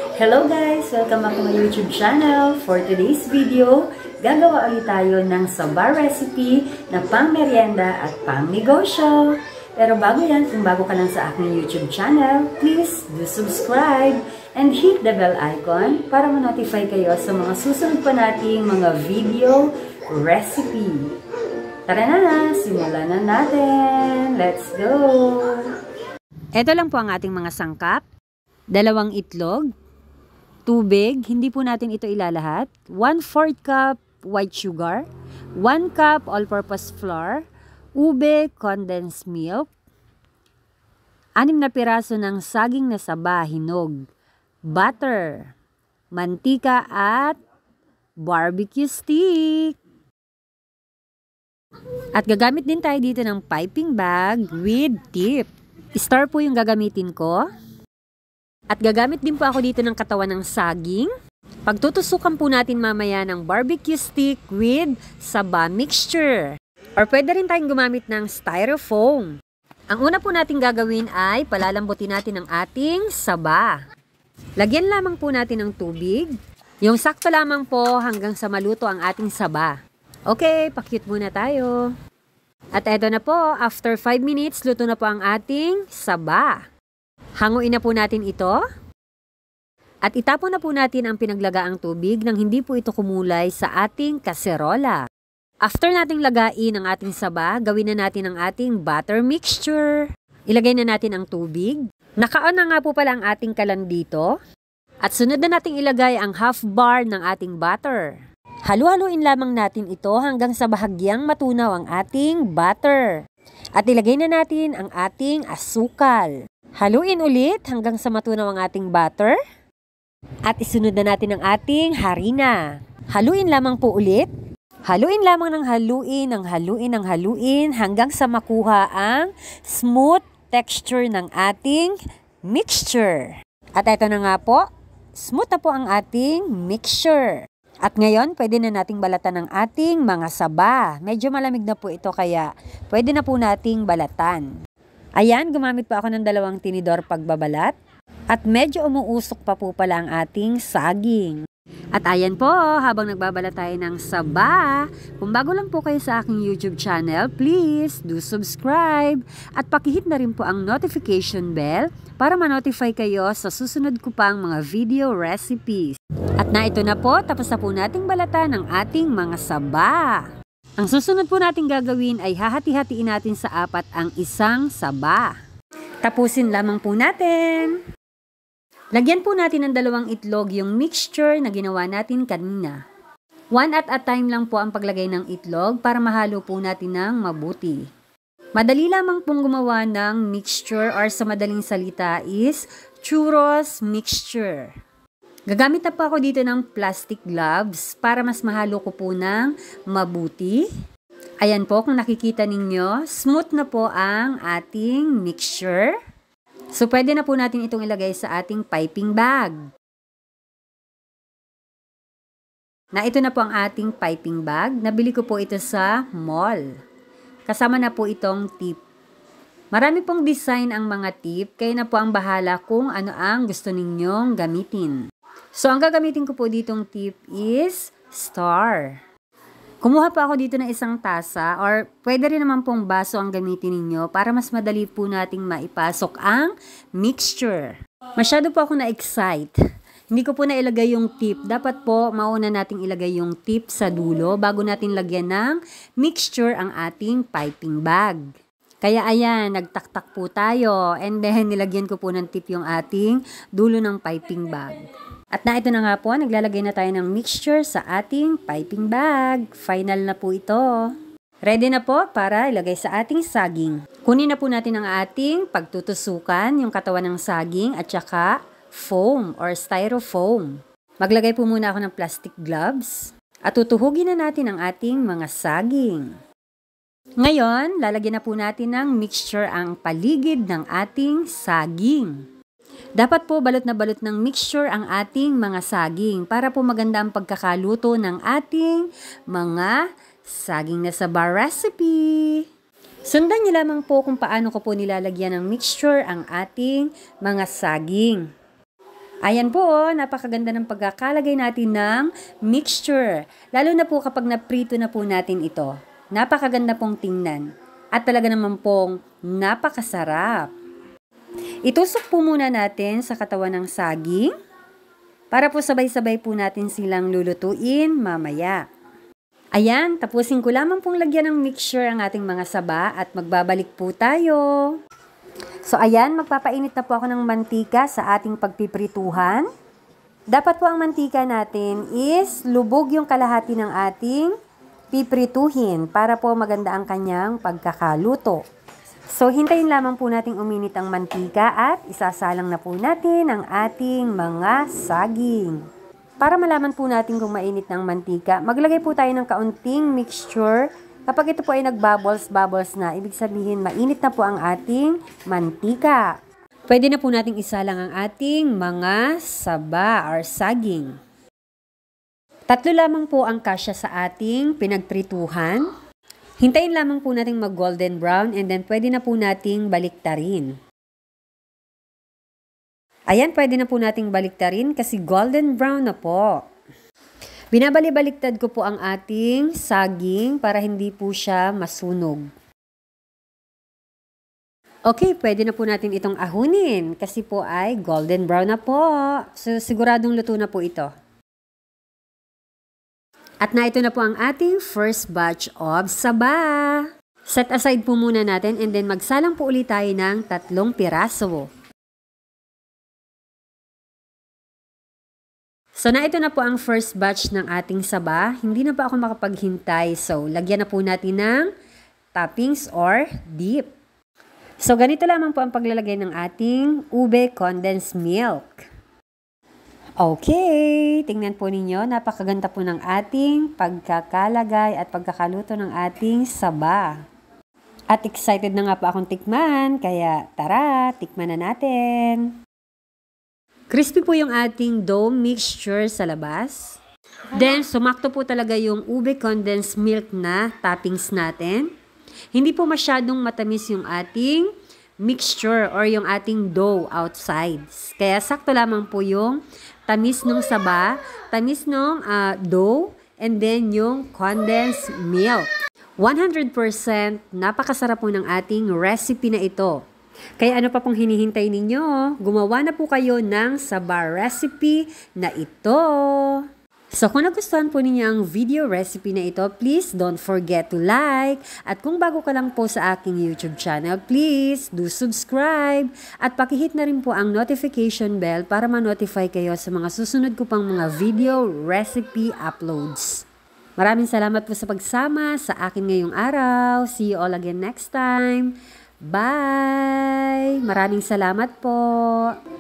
Hello guys! Welcome back to my YouTube channel. For today's video, gagawa ulit tayo ng saba recipe na pang merienda at pang negosyo. Pero bago yan, kung bago ka lang sa aking YouTube channel, please do subscribe and hit the bell icon para ma-notify kayo sa mga susunod pa nating mga video recipe. Tara na, simulan na natin! Let's go! Ito lang po ang ating mga sangkap. 2 itlog, tubig, hindi po natin ito ilalahat, 1/4 cup white sugar, 1 cup all-purpose flour, ube, condensed milk, 6 na piraso ng saging na saba, hinog, butter, mantika at barbecue stick. At gagamit din tayo dito ng piping bag with tip. Star po yung gagamitin ko. At gagamit din po ako dito ng katawan ng saging. Pagtutusukan po natin mamaya ng barbecue stick with saba mixture. Or pwede rin tayong gumamit ng styrofoam. Ang una po natin gagawin ay palalambutin natin ang ating saba. Lagyan lamang po natin ng tubig. Yung sakto lamang po hanggang sa maluto ang ating saba. Okay, pakyut muna tayo. At eto na po, after 5 minutes, luto na po ang ating saba. Hanguin na po natin ito. At itapon na po natin ang pinaglagaang tubig nang hindi po ito kumulay sa ating kaserola. After nating lagain ang ating saba, gawin na natin ang ating butter mixture. Ilagay na natin ang tubig. Naka-on na nga po pala ang ating kalan dito. At sunod na nating ilagay ang half bar ng ating butter. Halu-haluin lamang natin ito hanggang sa bahagyang matunaw ang ating butter. At ilagay na natin ang ating asukal. Haluin ulit hanggang sa matunaw ang ating butter. At isunod na natin ang ating harina. Haluin lamang po ulit. Haluin lamang ng haluin hanggang sa makuha ang smooth texture ng ating mixture. At ito na nga po, smooth na po ang ating mixture. At ngayon, pwede na nating balatan ng ating mga saba. Medyo malamig na po ito kaya pwede na po nating balatan. Ayan, gumamit pa ako ng 2 tinidor pagbabalat. At medyo umuusok pa po pala ang ating saging. At ayan po, habang nagbabalat tayo ng saba, kung bago lang po kayo sa aking YouTube channel, please do subscribe. At pakihit na rin po ang notification bell para ma-notify kayo sa susunod ko pang mga video recipes. At na ito na po, tapos na po nating balatan ng ating mga saba. Ang susunod po nating gagawin ay hahati-hatiin natin sa 4 ang isang saba. Tapusin lamang po natin. Lagyan po natin ng 2 itlog yung mixture na ginawa natin kanina. 1 at a time lang po ang paglagay ng itlog para mahalo po natin ng mabuti. Madali lamang pong gumawa ng mixture or sa madaling salita is churros mixture. Gagamit na po ako dito ng plastic gloves para mas mahalo ko po ng mabuti. Ayan po, kung nakikita ninyo, smooth na po ang ating mixture. So, pwede na po natin itong ilagay sa ating piping bag. Na ito na po ang ating piping bag. Nabili ko po ito sa mall. Kasama na po itong tip. Marami pong design ang mga tip, kaya na po ang bahala kung ano ang gusto ninyong gamitin. So, ang gagamitin ko po ditong tip is star. Kumuha pa ako dito ng isang tasa or pwede rin naman pong baso ang gamitin ninyo para mas madali po nating maipasok ang mixture. Masyado po ako na-excite. Hindi ko po nailagay yung tip. Dapat po mauna nating ilagay yung tip sa dulo bago natin lagyan ng mixture ang ating piping bag. Kaya ayan, nagtaktak po tayo and then nilagyan ko po ng tip yung ating dulo ng piping bag. At na ito na nga po, naglalagay na tayo ng mixture sa ating piping bag. Final na po ito. Ready na po para ilagay sa ating saging. Kunin na po natin ang ating pagtutusukan, yung katawan ng saging at saka foam or styrofoam. Maglagay po muna ako ng plastic gloves at tutuhugin na natin ang ating mga saging. Ngayon, lalagyan na po natin ng mixture ang paligid ng ating saging. Dapat po balot na balot ng mixture ang ating mga saging para po maganda ang pagkakaluto ng ating mga saging na saba recipe. Sundan niyo lamang po kung paano ko po nilalagyan ng mixture ang ating mga saging. Ayan po, napakaganda ng pagkakalagay natin ng mixture. Lalo na po kapag naprito na po natin ito. Napakaganda pong tingnan. At talaga naman pong napakasarap. Itusok po muna natin sa katawan ng saging para po sabay-sabay po natin silang lulutuin mamaya. Ayan, tapusin ko lamang pong lagyan ng mixture ang ating mga saba at magbabalik po tayo. So ayan, magpapainit na po ako ng mantika sa ating pagpiprituhan. Dapat po ang mantika natin is lubog yung kalahati ng ating piprituhin para po maganda ang kanyang pagkakaluto. So hintayin lamang po nating uminit ang mantika at isasalang na po natin ang ating mga saging. Para malaman po natin kung mainit ng mantika, maglagay po tayo ng kaunting mixture. Kapag ito po ay nag-bubbles na, ibig sabihin mainit na po ang ating mantika. Pwede na po nating isalang ang ating mga saba or saging. 3 lamang po ang kasya sa ating pinagprituhan. Hintayin lamang po nating mag-golden brown and then pwede na po nating baliktarin. Ayan, pwede na po nating baliktarin kasi golden brown na po. Binabali-baliktad ko po ang ating saging para hindi po siya masunog. Okay, pwede na po natin itong ahunin kasi po ay golden brown na po. So, siguradong luto na po ito. At na ito na po ang ating first batch of saba. Set aside po muna natin and then magsalang po ulit tayo ng 3 piraso. So na ito na po ang first batch ng ating saba. Hindi na pa ako makapaghintay. So lagyan na po natin ng toppings or dip. So ganito lamang po ang paglalagay ng ating ube condensed milk. Okay, tingnan po ninyo. Napakaganda po ng ating pagkakalagay at pagkakaluto ng ating saba. At excited na nga po akong tikman. Kaya tara, tikman na natin. Crispy po yung ating dough mixture sa labas. Then, sumakto po talaga yung ube condensed milk na toppings natin. Hindi po masyadong matamis yung ating mixture or yung ating dough outside. Kaya sakto lamang po yung tamis ng saba, tamis ng dough, and then yung condensed milk. 100% napakasarap po ng ating recipe na ito. Kaya ano pa pong hinihintay ninyo? Gumawa na po kayo ng saba recipe na ito. So kung nagustuhan po ninyo ang video recipe na ito, please don't forget to like. At kung bago ka lang po sa aking YouTube channel, please do subscribe. At pakihit na rin po ang notification bell para ma-notify kayo sa mga susunod ko pang mga video recipe uploads. Maraming salamat po sa pagsama sa akin ngayong araw. See you all again next time. Bye! Maraming salamat po.